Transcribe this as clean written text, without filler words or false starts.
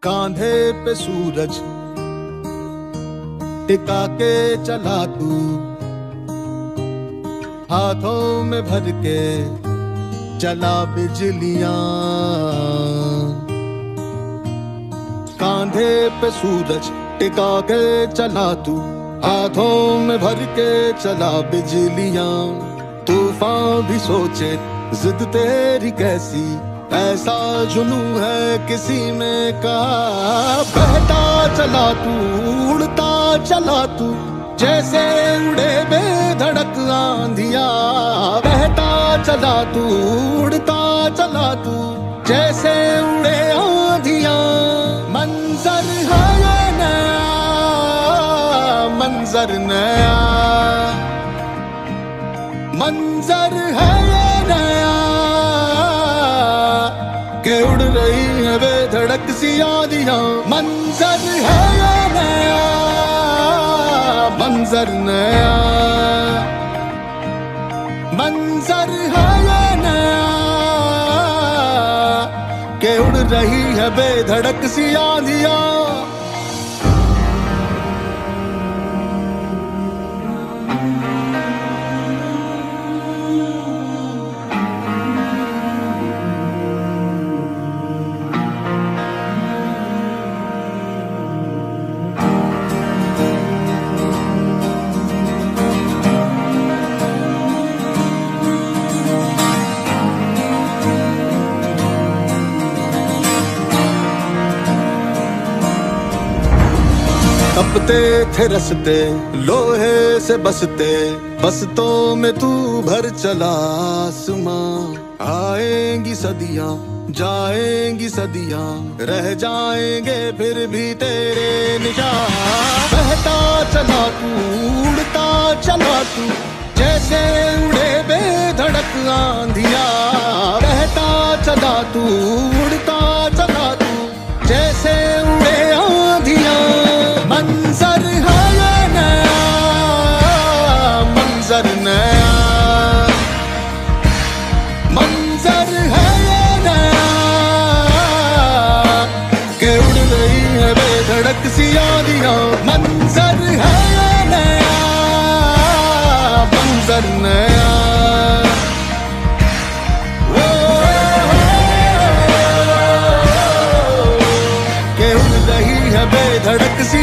कांधे पे सूरज टिका के चला तू, हाथों में भर के चला बिजलियां। कांधे पे सूरज टिका के चला तू, हाथों में भर के चला बिजलियां। तूफान भी सोचे जिद तेरी कैसी, ऐसा जुनू है किसी में कहा। बहता चला तू, उड़ता चला तू, जैसे उड़े बेधड़क आंधिया। बहता चला तू, उड़ता चला तू, जैसे उड़े आंधिया। मंजर है ये नया, मंजर नया, मंजर है ये नया, के उड़ रही है बेधड़क सी आंधियां। मंजर है ये नया, मंजर नया, मंजर है ये नया, के उड़ रही है बेधड़क सी आंधियां। तपते थे रस्ते लोहे से बसते, बसतों में तू भर चला आसमां। आएंगी सदियां, जाएंगी सदियां, रह जाएंगे फिर भी तेरे निशान। बहता चला तू, उड़ता चला तू, जैसे उड़े बेधड़क आंधिया। बहता चला तू, उड़ता चला तू, जैसे उड़े आंधिया। मंजर है ये नया, मंजर नया, मंजर है ये नया, के उड़ रही है बेधड़क सी आंधियां। मंजर है ये नया, मंजर नया, के उड़ रही है बेधड़क सी